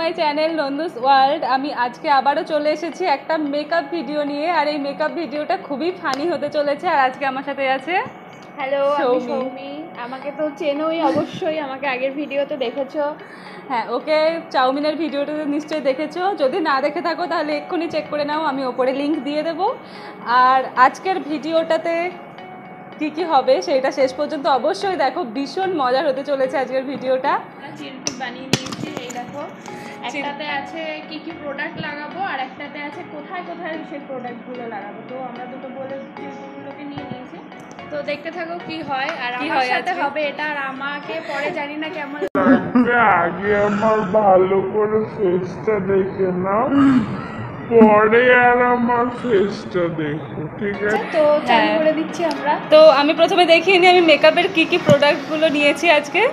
My channel নন্দুস world. আমি আজকে আবারও চলে এসেছি একটা মেকআপ ভিডিও নিয়ে, আর এই মেকআপ ভিডিওটা খুবই ফানি হতে চলেছে। আর আজকে আমার সাথে আছে হ্যালো, আমি সৌমি। আমাকে তো চেনোই অবশ্যই, আমাকে আগের ভিডিওতে দেখেছো। হ্যাঁ, ওকে চাউমিনের ভিডিওটা নিশ্চয়ই দেখেছো। যদি না দেখে থাকো তাহলে এক্ষুনি চেক করে নাও, আমি ওপরে লিঙ্ক দিয়ে দেবো। আর আজকের ভিডিওটাতে কী কী হবে সেটা শেষ পর্যন্ত অবশ্যই দেখো, ভীষণ মজার হতে চলেছে আজকের ভিডিওটা। চিরকুট বানিয়ে নিয়েছি, এই দেখো। একটাতে আছে কি কি প্রোডাক্ট লাগাবো, আর একটাতে আছে কোথায় কোথায় সেই প্রোডাক্টগুলো লাগাবো। তো আমরা দুটো বলে চিরকুটগুলোকে নিয়ে নিয়েছি, তো দেখতে থাকো কি হয়। আর আমার সাথে হবে এটা, আর আমাকে পরে জানি না কেমন লাগবে। আগে আমার ভালো করে ফেসটা দেখে নাও, পরে আর আমার ফেসটা দেখো, ঠিক আছে? তো চালু করে দিচ্ছি আমরা। তো আমি প্রথমে দেখিয়ে নিই আমি মেকআপের কী কী প্রোডাক্টগুলো নিয়েছি আজকে।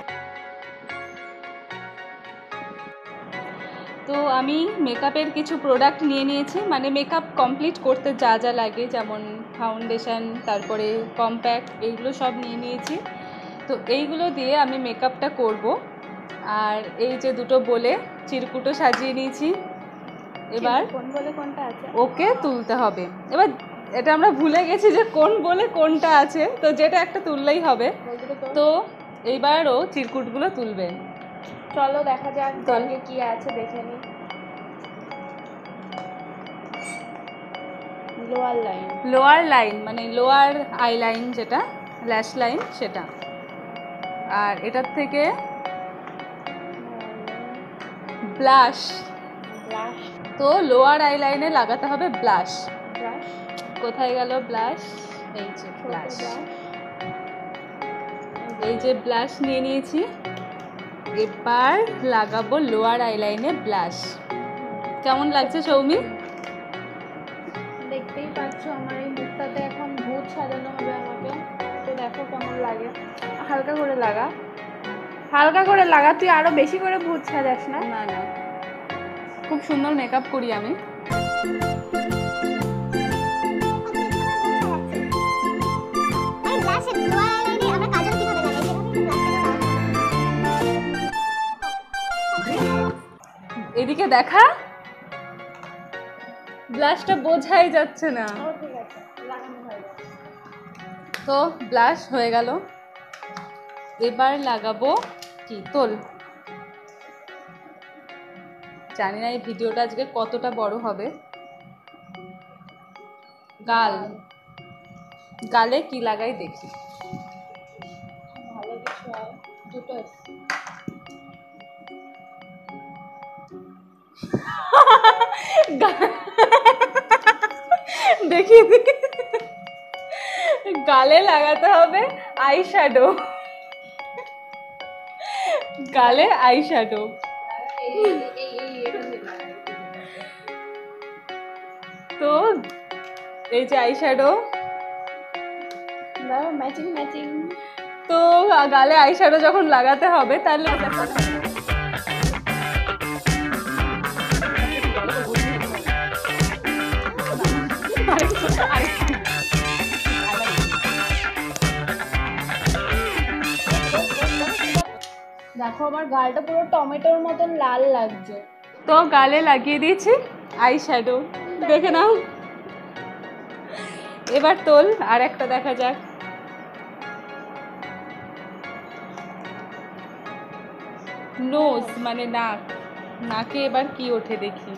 তো আমি মেকআপের কিছু প্রোডাক্ট নিয়ে নিয়েছি, মানে মেকআপ কমপ্লিট করতে যা যা লাগে, যেমন ফাউন্ডেশন, তারপরে কম্প্যাক্ট, এইগুলো সব নিয়ে নিয়েছি। তো এইগুলো দিয়ে আমি মেকআপটা করব। আর এই যে দুটো বলে চিরকুটও সাজিয়ে নিয়েছি। এবার কোন বলে কোনটা আছে ওকে তুলতে হবে। এবার এটা আমরা ভুলে গেছি যে কোন বলে কোনটা আছে, তো যেটা একটা তুললেই হবে। তো এইবার ও চিরকুটগুলো তুলবে। চলো দেখা যাক দলকে কি আছে, দেখে নি। লোয়ার লাইন মানে লোয়ার আই লাইন, যেটা ল্যাশ লাইন সেটা। আর এটার থেকে ব্লাশ। তো লোয়ার আই লাইনে লাগাতে হবে ব্লাশ। কোথায় গেল ব্লাশ? এই যে ব্লাশ, এই যে ব্লাশ নিয়ে নিয়েছি। এবার লাগাবো লোয়ার আই লাইনে ব্লাশ। কেমন লাগছে সৌমি? দেখতেই পাচ্ছ আমার এই মুখটাতে এখন ভূত সাজানো হবে আমাকে। তো দেখো কেমন লাগে। হালকা করে লাগা, হালকা করে লাগা। তুই আরো বেশি করে ভূত সাজাস না। না না, খুব সুন্দর মেকআপ করি আমি। এদিকে দেখা, ব্লাশটা বোঝাই যাচ্ছে না। তো ব্লাশ হয়ে গেল, এবার লাগাবো কি তোল। জানি না এই ভিডিওটা আজকে কতটা বড় হবে। গাল, গালে কি লাগাই দেখি। ভালো কিছু হয়, দুটো দেখি গালে লাগাতে হবে আই শ্যাডো। গালে আই শ্যাডো। তো এই যে আই শ্যাডো, ম্যাচিং ম্যাচিং। তো গালে আই শ্যাডো যখন লাগাতে হবে তাহলে দেখো আমার গালটা পুরো টমেটোর মতন লাল লাগছে। তো গালে লাগিয়ে দিয়েছি আই শ্যাডো, দেখে নাও। এবার তোল আর একটা দেখা যাক। নোজ মানে নাক, নাকে এবার কি ওঠে দেখি।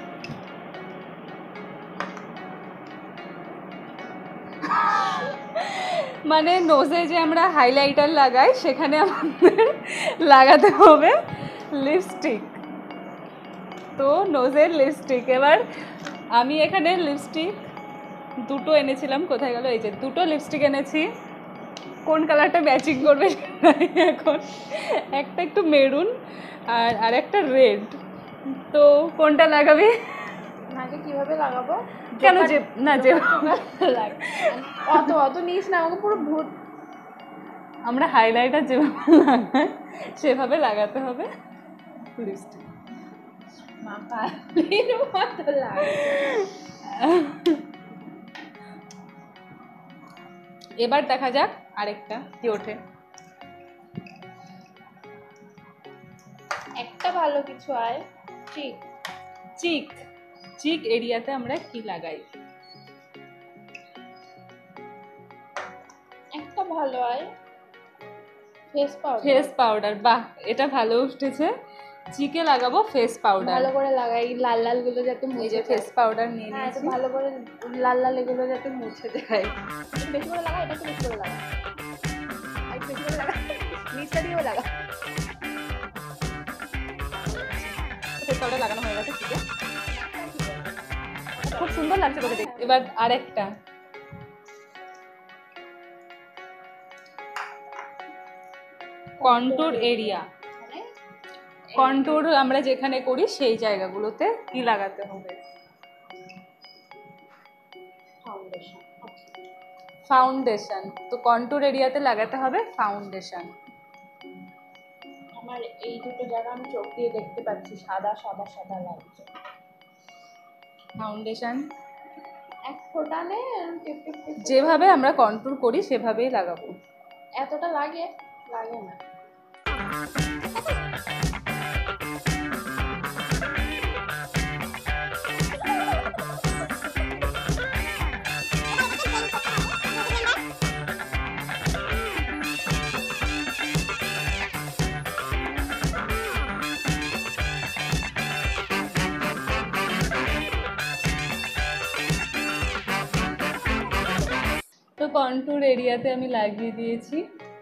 মানে নোজে যে আমরা হাইলাইটার লাগাই, সেখানে আমাদের লাগাতে হবে লিপস্টিক। তো নোজের লিপস্টিক। এবার আমি এখানে লিপস্টিক দুটো এনেছিলাম, কোথায় গেল? এই যে দুটো লিপস্টিক এনেছি। কোন কালারটা ম্যাচিং করবে এখন, একটা একটু মেরুন আর আরেকটা রেড। তো কোনটা লাগাবি? নাকে কিভাবে লাগাবো? কেন যে না যে অত অত নিস না, আমাকে পুরো ভূত। আমরা হাইলাইটার যেভাবে লাগাই সেভাবে লাগাতে হবে লিপস্টিক। এবার দেখা যাক আরেকটা কি ওঠে। একটা ভালো কিছু আয়। ঠিক চিক চিক এরিয়াতে আমরা কি লাগাই? একটা ভালো হয় ফেস পাউডার। ফেস পাউডার, বাহ এটা ভালো উঠেছে। চিকে লাগাবো ফেস পাউডার। ভালো করে লাগাই, লাল লাল গুলো যাতে এই মুছে যে ফেস পাউডার নিয়ে হ্যাঁ, এটা নিয়েছি। ভালো করে লাল লাল এগুলো যাতে মুছে যায়। একটু বেশি করে লাগা, এটা একটু বেশি করে লাগা, আর একটু বেশি করে লাগা, নিচটা দিয়েও লাগা। ফেস পাউডার লাগানো হয়ে গেছে চিকে, খুব সুন্দর লাগছে তোকে দেখতে। এবার আরেকটা কন্ট্যুর এরিয়া, মানে কন্ট্যুর আমরা যেখানে করি সেই জায়গাগুলোতে কি লাগাতে হবে? ফাউন্ডেশন। ফাউন্ডেশন। তো কন্ট্যুর এরিয়াতে লাগাতে হবে ফাউন্ডেশন। আমার এই দুটো জায়গা আমি চোখ দিয়ে দেখতে পাচ্ছি, সাদা সাদা সাদা লাগছে। ফাউন্ডেশন এক ফোঁটা নে, টিপ টিপ টিপ। যেভাবে আমরা কন্ট্যুর করি সেভাবেই লাগাবো। এতটা লাগে? লাগে না। তো কন্ট্যুর এরিয়াতে আমি লাগিয়ে দিয়েছি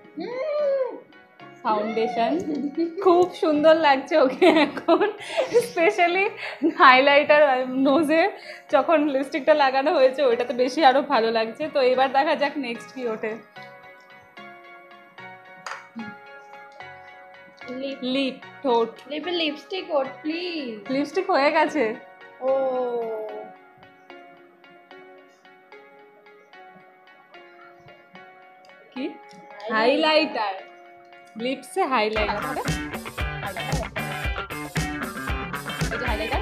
ফাউন্ডেশন। খুব সুন্দর লাগছে ওকে এখন, স্পেশালি হাইলাইটার নোজে যখন লিপস্টিকটা লাগানো হয়েছে ওইটাতে বেশি আরো ভালো লাগছে। তো এবার দেখা যাক নেক্সট কি ওঠে। লিপ, ঠোঁট। লিপে লিপস্টিক ওঠ প্লিজ। লিপস্টিক হয়ে গেছে। ও কি? হাইলাইটার। লিপসে হাইলাইটার হবে। এই যে হাইলাইটার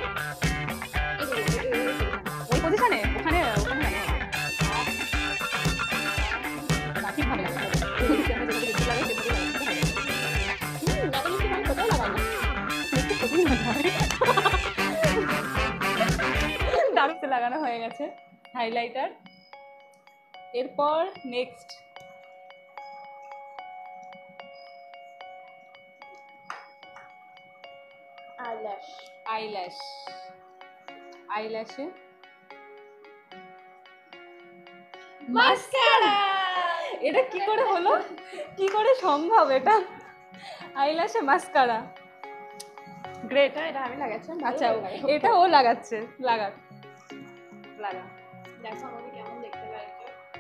ওই পজিশনে, ওখানে ওখানে লাগানো হবে। না, ঠিকভাবে লাগাতে হবে। আমরা যেভাবে লিপস্টিক লাগাই সেভাবেই লাগাতে হবে। যাতে লিপস্টিক আমি কোথাও লাগাই না। লিপস্টিক কোথায় লাগাই? দারুণে লাগানো হয়ে গেছে হাইলাইটার। এরপর নেক্সট আইল্যাশ। আইল্যাশ। আইল্যাশে মাস্কারা। এটা কি করে হলো? কি করে সম্ভব এটা? আইল্যাশে মাস্কারা। গ্রেট। এটা আমি লাগাচ্ছি। আচ্ছা এটা ও লাগাচ্ছে, লাগা লাগা। দেখো আমাকে কেমন দেখতে লাগছে।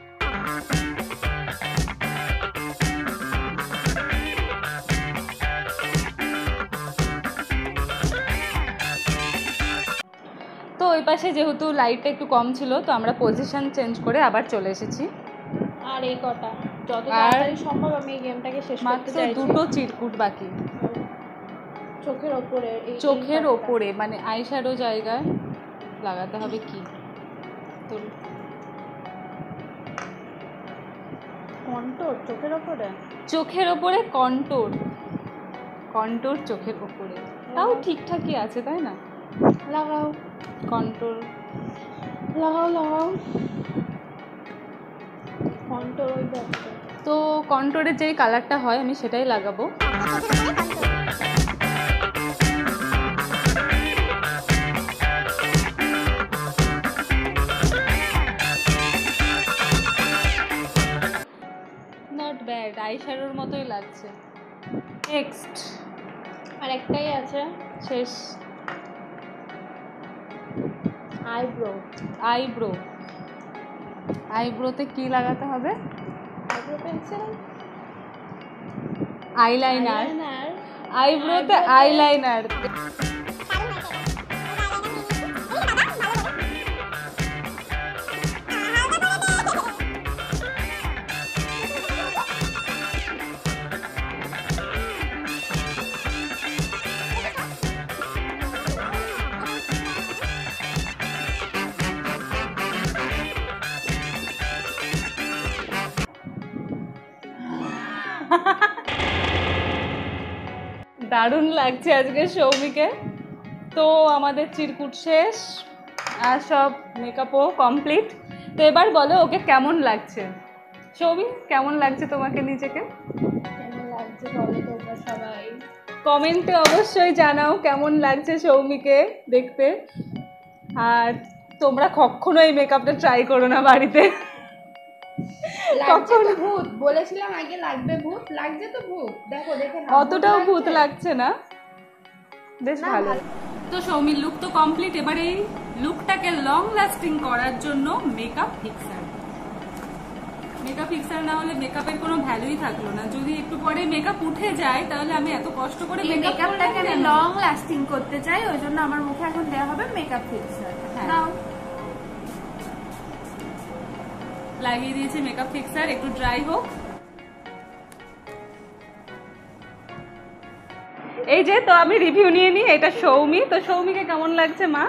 তো ওই পাশে যেহেতু লাইটটা একটু কম ছিল তো আমরা পজিশন চেঞ্জ করে আবার চলে এসেছি। আর এই কটা যত আর তাড়াতাড়ি সম্ভব আমি এই গেমটাকে শেষ করতে মাত্র চাইছি। দুটো চিরকুট বাকি। চোখের ওপরে, চোখের ওপরে মানে আইশ্যাডো জায়গায় লাগাতে হবে কি? তো কন্ট্রোল চোখের ওপরে। চোখের ওপরে কন্ট্যুর, কন্ট্যুর চোখের ওপরে তাও ঠিকঠাকই আছে তাই না? লাগাও কন্ট্যুর লাগাও লাগাও কন্ট্রোল। ওই দেখো তো কন্ট্যুরের যেই কালারটা হয় আমি সেটাই লাগাবো। নট ব্যাড, আইশ্যাডোর মতোই লাগছে। নেক্সট আর একটাই আছে, শেষ। আইব্রো। আইব্রো। আইব্রোতে কি লাগাতে হবে? Eyebrow pencil, eyeliner. আইলাইনার। আইব্রোতে আইলাইনার। দারুণ লাগছে আজকে সৌমিকে। তো আমাদের চিরকুট শেষ আর সব মেকআপও কমপ্লিট। তো এবার বলো ওকে কেমন লাগছে। সৌমি কেমন লাগছে তোমাকে নিজেকে? কেমন লাগছে বলো তোমরা সবাই। কমেন্টে অবশ্যই জানাও কেমন লাগছে সৌমিকে দেখতে। আর তোমরা কখনো এই মেকআপটা ট্রাই করো না বাড়িতে। লাগছে তো ভূত, বলেছিলাম আগে লাগবে ভূত, লাগছে তো ভূত, দেখো দেখে নাও। অতটাও ভূত লাগছে না, বেশ না, ভালো। ভালো। তো সৌমির লুক তো কমপ্লিট। এবার এই লুকটাকে লং লাস্টিং করার জন্য মেকআপ ফিক্সার। মেকআপ ফিক্সার না হলে মেকআপের কোনো ভ্যালুই থাকলো না। যদি একটু পরে মেকআপ উঠে যায় তাহলে আমি এত কষ্ট করে এই মেকআপটাকে আমি লং লাস্টিং করতে চাই, ওই জন্য আমার মুখে এখন দেওয়া হবে মেকআপ ফিক্সার। হ্যাঁ। নাও লাগিয়ে দিয়েছি মেকআপ ফিক্সার, একটু ড্রাই হোক। এই যে তো আমি রিভিউ নিয়ে নিই। এটা সৌমি। তো সৌমিকে কেমন লাগছে মা?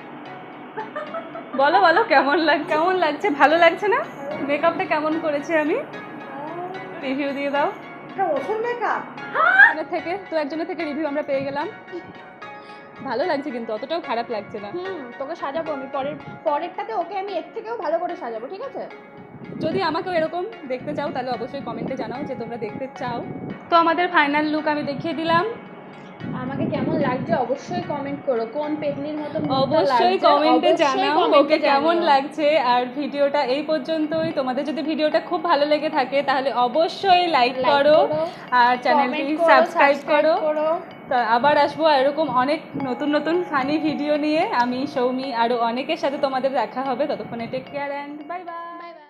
বলো বলো কেমন লাগছে? ভালো লাগছে না? মেকআপটা কেমন করেছি আমি? রিভিউ দিয়ে দাও। এটা ওষুধ মেকআপ। একজনের থেকে রিভিউ আমরা পেয়ে গেলাম। ভালো লাগছে কিন্তু অতটাও খারাপ লাগছে না। তোকে সাজাবো আমি পরেরটাতে, ওকে আমি এর থেকেও ভালো করে সাজাবো, ঠিক আছে? যদি আমাকেও এরকম দেখতে চাও তাহলে অবশ্যই কমেন্টে জানাও যে তোমরা দেখতে চাও। তো আমাদের ফাইনাল লুক আমি দেখিয়ে দিলাম। আমাকে কেমন লাগছে অবশ্যই কমেন্ট করো, কোন পেতনির মতো অবশ্যই কমেন্টে জানাও ওকে কেমন লাগছে। আর ভিডিওটা এই পর্যন্তই। তোমাদের যদি ভিডিওটা খুব ভালো লেগে থাকে তাহলে অবশ্যই লাইক করো আর চ্যানেলটি সাবস্ক্রাইব করো। তো আবার আসবো এরকম অনেক নতুন নতুন ফানি ভিডিও নিয়ে। আমি সৌমি আরো অনেকের সাথে তোমাদের দেখা হবে। ততক্ষণে take care and bye by.